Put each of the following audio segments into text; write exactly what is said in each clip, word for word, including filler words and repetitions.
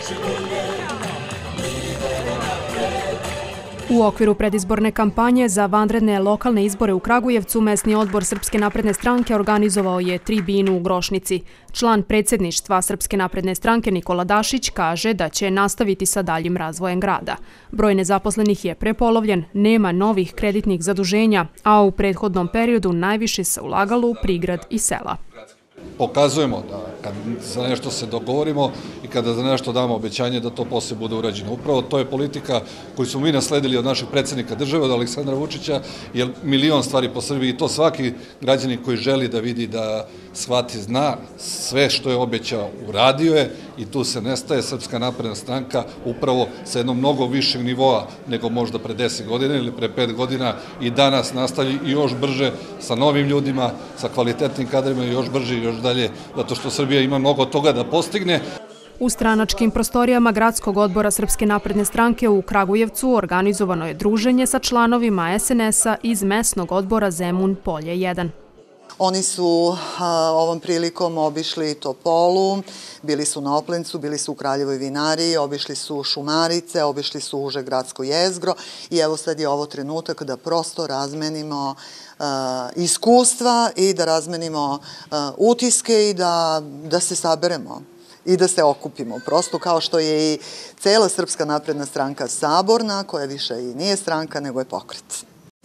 U okviru predizborne kampanje za vanredne lokalne izbore u Kragujevcu mesni odbor Srpske napredne stranke organizovao je tribinu u Grošnici. Član predsjedništva Srpske napredne stranke Nikola Dašić kaže da će nastaviti sa daljim razvojem grada. Broj nezaposlenih je prepolovljen, nema novih kreditnih zaduženja, a u prethodnom periodu najviše se ulagalo u prigrad i sela. Pokazujemo da kad za nešto se dogovorimo i kada za nešto damo obećanje da to poslije bude urađeno. Upravo to je politika koju smo mi nasledili od našeg predsjednika države, od Aleksandra Vučića, jer milion stvari po Srbiji i to svaki građanin koji želi da vidi, da shvati, zna sve što je obećao, uradio je i tu se nestaje. Srpska napredna stranka upravo sa jednom mnogo višeg nivoa nego možda pre deset godina ili pre pet godina i danas nastavi i još brže sa novim ljudima, sa kvalitetnim kadrima i još brže i još dalje, zato što Srbija ima mnogo toga da postigne. U stranačkim prostorijama Gradskog odbora Srpske napredne stranke u Kragujevcu organizovano je druženje sa članovima es en es a iz mesnog odbora Zemun Polje jedan. Oni su ovom prilikom obišli Topolu, bili su na Oplencu, bili su u Kraljevoj vinariji, obišli su Šumarice, obišli su uže gradsko jezgro i evo sad je ovo trenutak da prosto razmenimo iskustva i da razmenimo utiske i da se saberemo i da se okupimo. Prosto kao što je i cela Srpska napredna stranka saborna, koja više i nije stranka, nego je pokret.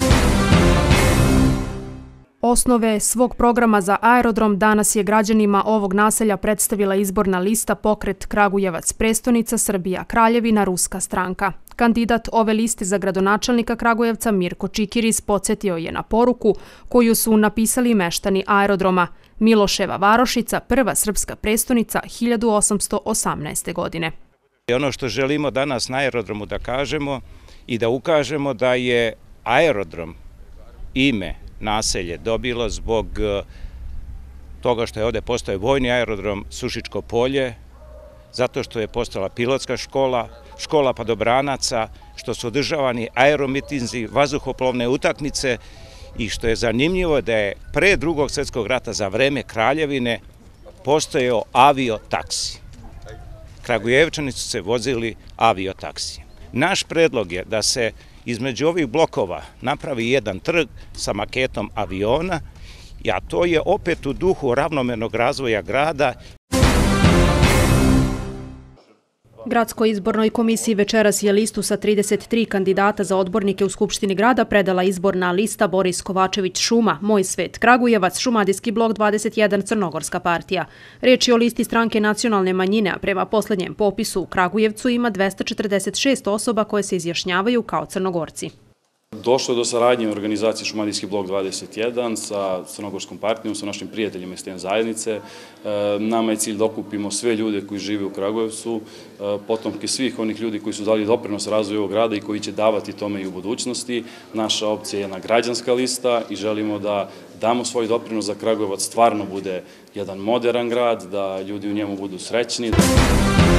Osnove svog programa za aerodrom danas je građanima ovog naselja predstavila izborna lista Pokret Kragujevac prestonica Srbija Kraljevina Ruska stranka. Kandidat ove liste za gradonačelnika Kragujevca Mirko Čikiris podsjetio je na poruku koju su napisali meštani aerodroma. Miloševa varošica, prva srpska prestonica hiljadu osamsto osamnaeste. godine. Ono što želimo danas na aerodromu da kažemo i da ukažemo da je aerodrom ime naselje dobilo zbog toga što je ovdje postoje vojni aerodrom Sušičko polje, zato što je postala pilotska škola, škola padobranaca, što su održavani aeromitinzi, vazduhoplovne utakmice i što je zanimljivo da je pre drugog svjetskog rata za vreme Kraljevine postojao aviotaksi. Kragujevčani su se vozili aviotaksi. Naš predlog je da se između ovih blokova napravi jedan trg sa maketom aviona, a to je opet u duhu ravnomernog razvoja grada. Gradskoj izbornoj komisiji večeras je listu sa trideset tri kandidata za odbornike u Skupštini grada predala izborna lista Boris Kovačević Šuma, Moj svet Kragujevac, Šumadijski blok dvadeset jedan Crnogorska partija. Riječ je o listi stranke nacionalne manjine, a prema posljednjem popisu u Kragujevcu ima dvesta četrdeset šest osoba koje se izjašnjavaju kao Crnogorci. Došlo je do saradnje u organizaciji Šumadijski blok dvadeset jedan sa Crnogorskom partijom, sa našim prijateljima iz te zajednice. Nama je cilj da okupimo sve ljude koji žive u Kragujevcu, potomke svih onih ljudi koji su dali doprinos razvoju ovog grada i koji će davati tome i u budućnosti. Naša opcija je jedna građanska lista i želimo da damo svoj doprinos da Kragujevac stvarno bude jedan modern grad, da ljudi u njemu budu srećni.